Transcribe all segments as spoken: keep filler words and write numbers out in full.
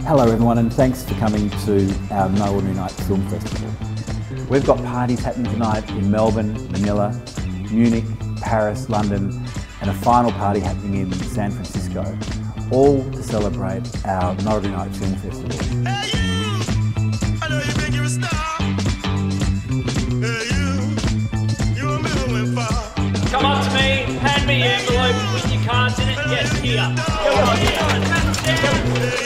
Hello everyone, and thanks for coming to our No Ordinary Night Film Festival. We've got parties happening tonight in Melbourne, Manila, Munich, Paris, London, and a final party happening in San Francisco, all to celebrate our No Ordinary Night Film Festival. Hey you, I know you think you're a star. Hey you, you and me went far. Come up to me, hand me your envelope with your cards in it. Yes, here. Come on, here.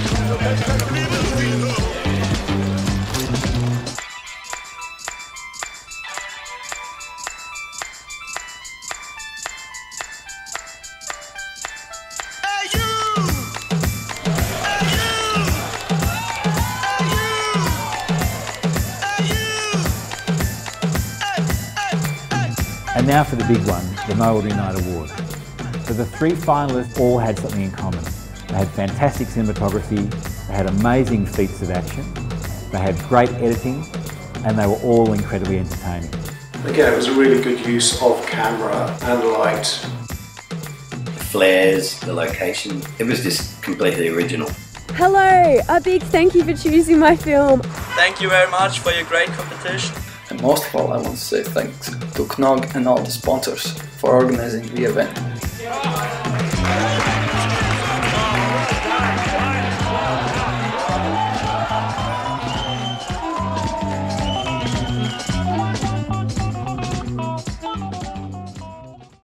And now for the big one, the No Ordinary Night Award. So the three finalists all had something in common. They had fantastic cinematography, they had amazing feats of action, they had great editing, and they were all incredibly entertaining. Again, it was a really good use of camera and light. The flares, the location, it was just completely original. Hello, a big thank you for choosing my film. Thank you very much for your great competition. And most of all, I want to say thanks to Knog and all the sponsors for organizing the event.